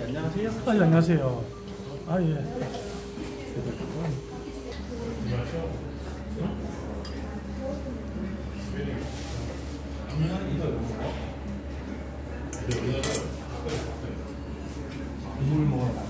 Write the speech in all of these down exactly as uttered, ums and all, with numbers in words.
안녕하세요. 아, 예, 안녕하세요. 아, 예. 물 먹어라.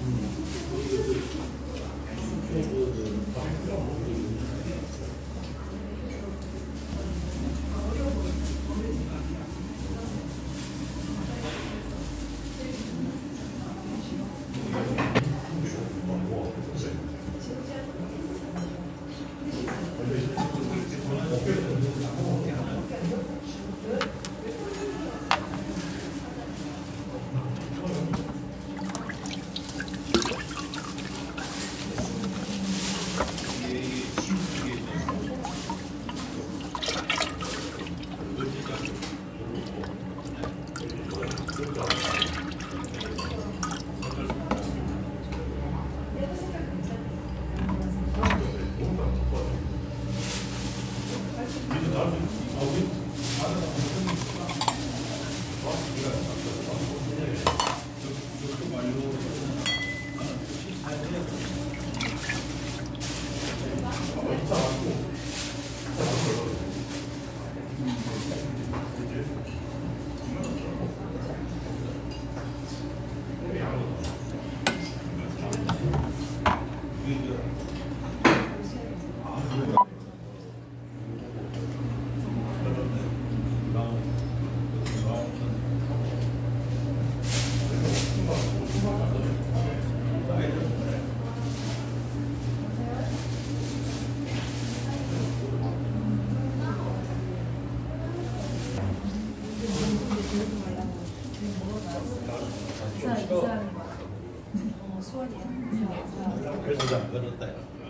그래서 안 그랬다.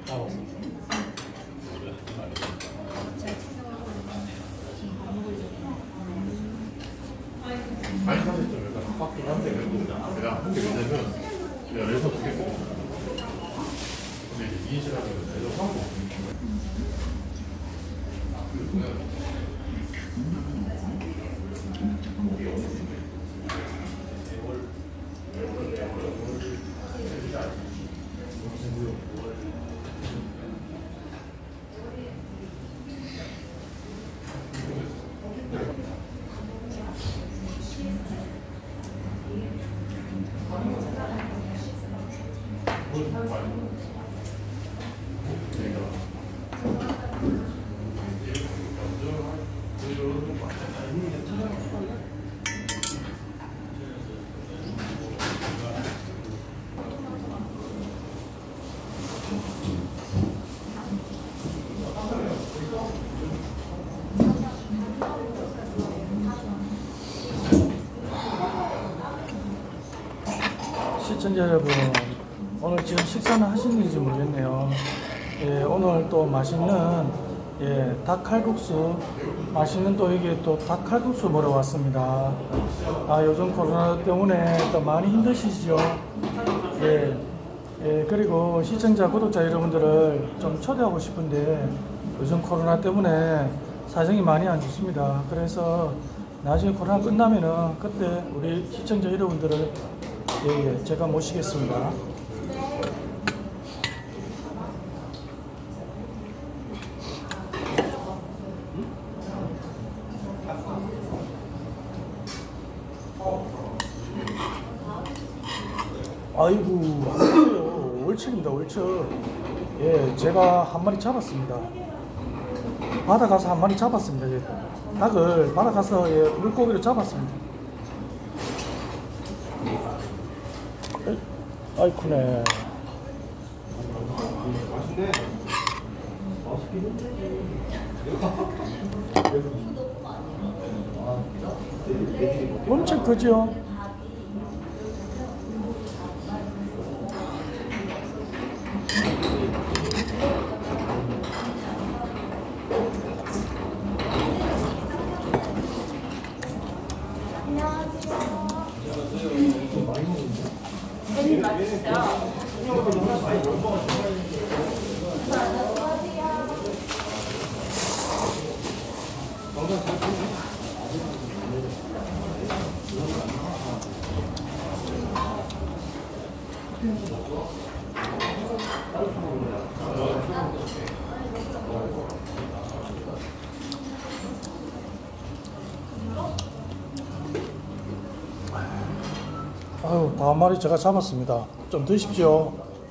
아니 사실 좀 약간 바뀌긴 한데 그래도 내가 한게 왜냐면 내가 레서 두개 쓰고 근데 이제 이인실하면 레서 하고 시청자 여러분, 오늘 지금 식사는 하시는지 모르겠네요. 예, 오늘 또 맛있는 예, 닭칼국수, 맛있는 또 이게 또 닭칼국수 먹으러 왔습니다. 아, 요즘 코로나 때문에 또 많이 힘드시죠? 예, 예, 그리고 시청자, 구독자 여러분들을 좀 초대하고 싶은데 요즘 코로나 때문에 사정이 많이 안 좋습니다. 그래서 나중에 코로나 끝나면은 그때 우리 시청자 여러분들을 예, 예, 제가 모시겠습니다. 아이고, 안녕하세요. 월척입니다, 월척. 예, 제가 한 마리 잡았습니다. 바다 가서 한 마리 잡았습니다. 예, 닭을 바다 가서 예, 물고기를 잡았습니다. 아이쿠네. 맛있네. 엄청 크죠? 아유, 다한 마리 제가 잡았습니다. 좀 드십시오.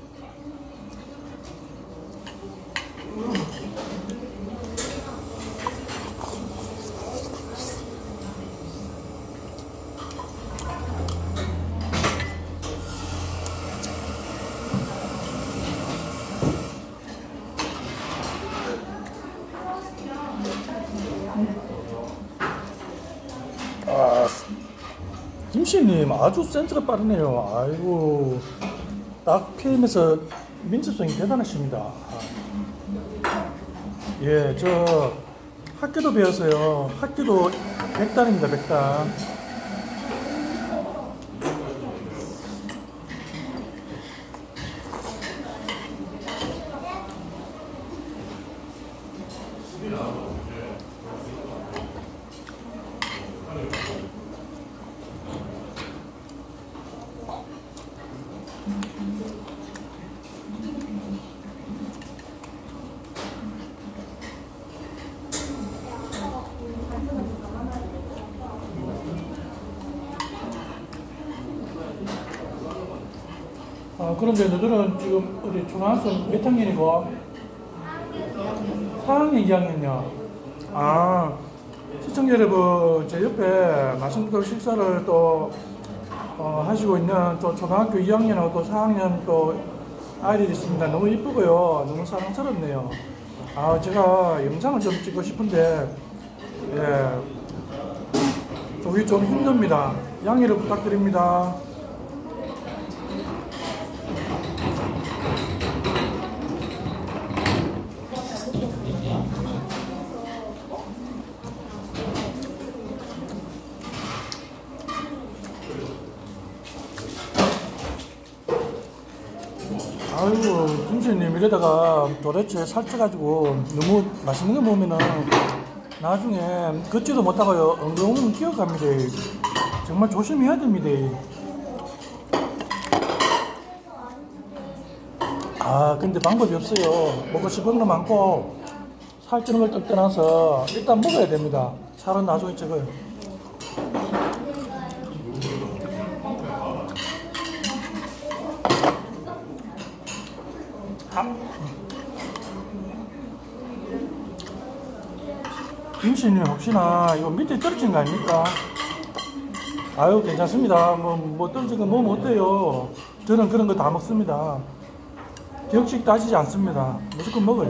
아, 김씨님 아주 센스가 빠르네요. 아이고, 딱 피임에서 민첩성이 대단하십니다. 예, 저 학교도 배웠어요. 학교도 백단입니다, 백단. 아, 그런데 너들은 지금 어디 초등학생 몇 학년이고? 사 학년, 이 학년이요? 아, 시청자 여러분, 제 옆에 맛있는 식사를 또 어, 하시고 있는 또 초등학교 이 학년하고 또 사 학년 또 아이들이 있습니다. 너무 이쁘고요. 너무 사랑스럽네요. 아, 제가 영상을 좀 찍고 싶은데, 예, 저기 좀 힘듭니다. 양해를 부탁드립니다. 아이고, 김수님 이러다가 도대체 살쪄가지고 너무 맛있는 거 먹으면은 나중에 걷지도 못하고요. 엉덩이는 기어갑니다. 정말 조심해야 됩니다. 아, 근데 방법이 없어요. 먹고 싶은 거 많고 살찌는 걸 딱 떠나서 일단 먹어야 됩니다. 살은 나중에 쪄요. 김씨님 혹시나 이거 밑에 떨어진 거 아닙니까? 아유, 괜찮습니다. 뭐, 뭐 떨어진 거 먹으면 어때요? 저는 그런 거 다 먹습니다. 격식 따지지 않습니다. 무조건 먹어요.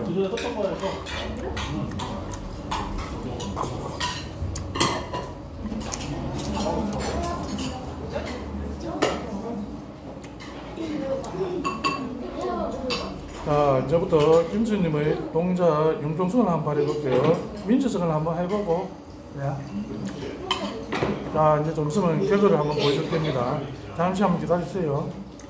자, 이제부터 김수님의 동작 융통성을 한번 해볼게요. 민첩성을 한번 해보고, 네. 자, 이제 좀 있으면 결과를 한번 보여줄 겁니다. 잠시 한번 기다리세요.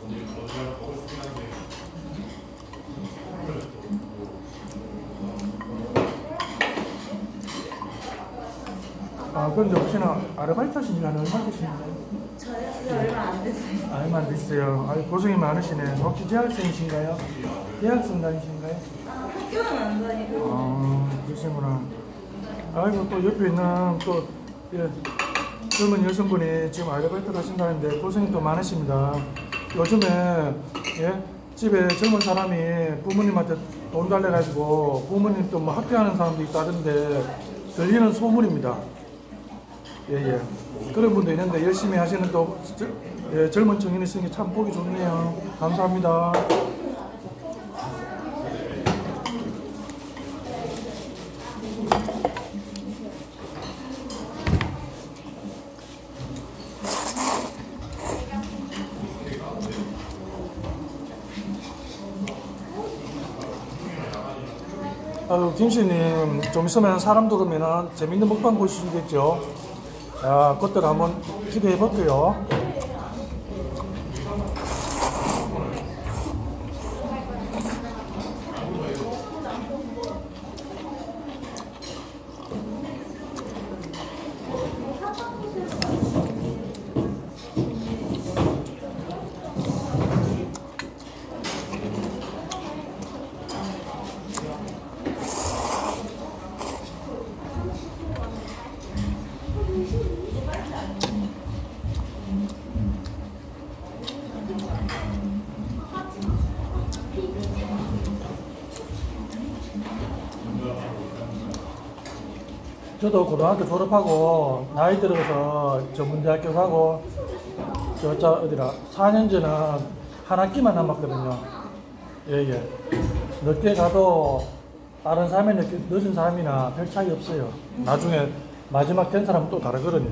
아, 그런데 혹시나 아르바이트 하신 지가 얼마 되시나요? 저요? 얼마 안 됐어요. 아, 얼마 안 됐어요. 아, 고생이 많으시네. 혹시 대학생이신가요? 대학생 다니신가요? 아, 학교는 안 다니고. 아, 그러시구나. 아이고, 또 옆에 있는 또, 예, 젊은 여성분이 지금 아르바이트를 하신다는데 고생이 또 많으십니다. 요즘에, 예, 집에 젊은 사람이 부모님한테 돈 달래가지고 부모님 또 뭐 학대하는 사람도 있다던데 들리는 소문입니다. 예, 예. 그런 분도 있는데 열심히 하시는 또 저, 예, 젊은 청년이 있으니 참 보기 좋네요. 감사합니다. 아유, 김씨님, 좀 있으면 사람 들어오면 재밌는 먹방 보실 수 있겠죠? 자, 그것들 한번 기대해 볼게요. 저도 고등학교 졸업하고 나이 들어서 전문대학교 가고 저저 어디라 사 년 전은 한 학기만 남았거든요. 예예. 늦게 가도 다른 사람이 늦게, 늦은 사람이나 별 차이 없어요. 나중에 마지막 된 사람은 또 다르거든요.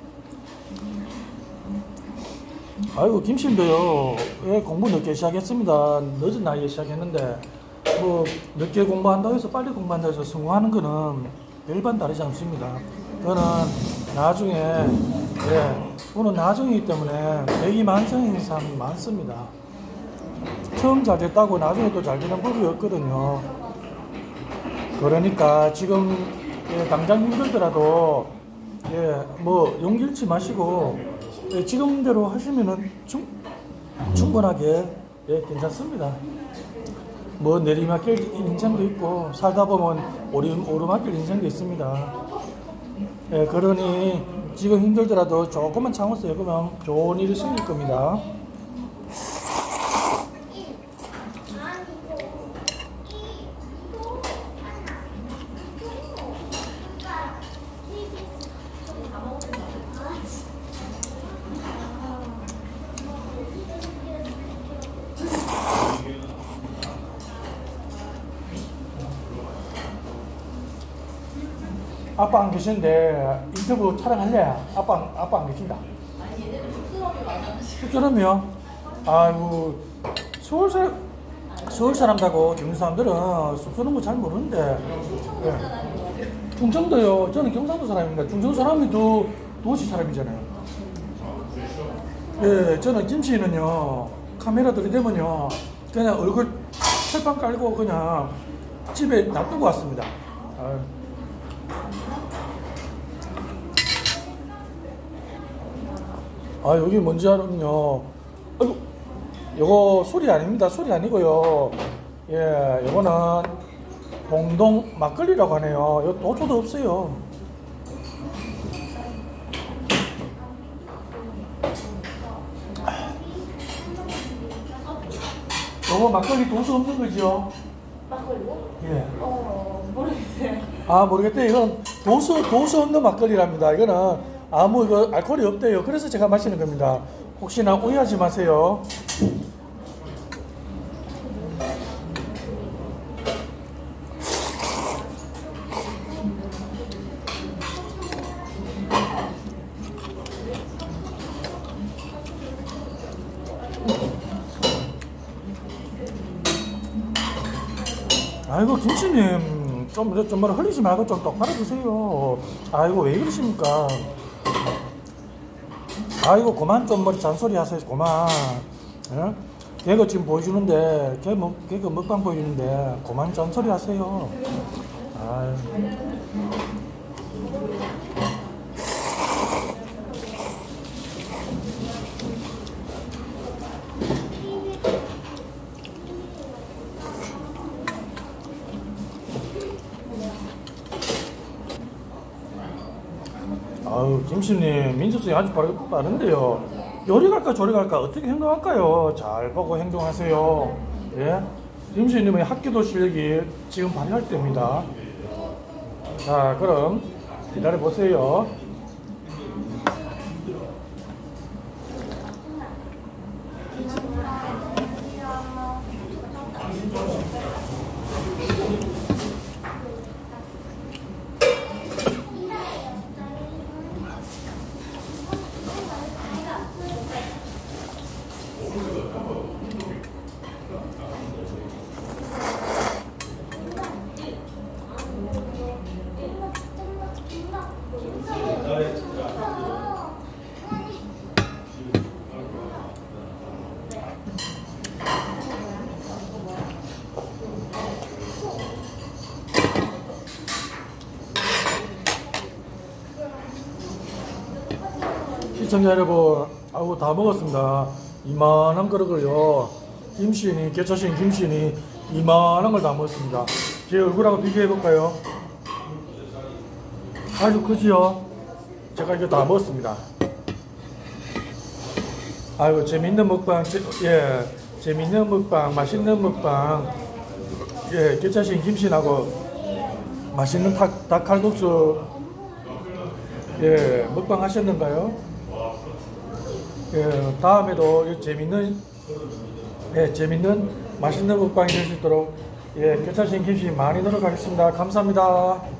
아이고 김씨인데요. 왜 공부 늦게 시작했습니다. 늦은 나이에 시작했는데 뭐 늦게 공부한다고 해서 빨리 공부한다고 해서 성공하는 거는 별반 다르지 않습니다. 그거는 나중에 예, 그거는 나중이기 때문에 백이만성인 사람이 많습니다. 처음 잘 됐다고 나중에 또 잘 되는 법이 없거든요. 그러니까 지금 예, 당장 힘들더라도 예, 뭐 용기 잃지 마시고 예, 지금대로 하시면은 충, 충분하게 예, 괜찮습니다. 뭐 내리막길 인생도 있고 살다 보면 오르, 오르막길 인생도 있습니다. 예, 그러니 지금 힘들더라도 조금만 참으세요. 그러면 좋은 일이 생길 겁니다. 아빠 안 계시는데 인터뷰 촬영할래? 아빠, 아빠 안 계신다. 아니 얘네들 쑥스러움이 많아가지고. 쑥스러움이요? 아이고 서울 사 서울 사람하고 경주 사람들은 쑥스러운 거 잘 모르는데. 예. 충청도요. 저는 경상도 사람입니다. 충청도 사람이 더 도시 사람이잖아요. 예, 저는 김씨는요 카메라 들이대면요 그냥 얼굴 철판 깔고 그냥 집에 놔두고 왔습니다. 아유. 아 여기 뭔지 알면요 아이고 요거 술이 아닙니다. 술이 아니고요 예 요거는 동동 막걸리라고 하네요. 요 도초도 없어요. 요거 막걸리 도수 없는 거지요? 막걸리요? 예. 어 모르겠어요. 아 모르겠대. 이건 도수 도수 없는 막걸리랍니다. 이거는 아무 이거 알코올이 없대요. 그래서 제가 마시는 겁니다. 혹시나 오해하지 마세요. 아이고 김치님 좀, 좀 뭐라 흘리지 말고 좀 똑바로 드세요. 아이고 왜 그러십니까? 아이고 그만 좀 머리 잔소리 하세요. 그만. 예? 개그 지금 보여주는데 개, 뭐, 개그 먹방 보여주는데 그만 잔소리 하세요. 아유. 아유 김씨님 민수성이 아주 빠르, 빠른데요. 요리 갈까 저리 갈까 어떻게 행동할까요? 잘 보고 행동하세요. 예? 김씨님의 학교도 실력이 지금 발휘할 때입니다. 자 그럼 기다려 보세요. 시청자 여러분, 아이고 다 먹었습니다. 이만한 그릇을요. 김씨니 개차신 김씨니 이만한 걸 다 먹었습니다. 제 얼굴하고 비교해 볼까요? 아주 크지요? 제가 이거 다 먹었습니다. 아이고 재밌는 먹방, 제, 예, 재밌는 먹방, 맛있는 먹방, 예, 개차신 김씨하고 맛있는 닭, 닭칼국수 예, 먹방 하셨는가요? 예, 다음에도 이 재밌는, 예, 재밌는 맛있는 먹방이 될 수 있도록 예, 교차신 김치 많이 노력하겠습니다. 감사합니다.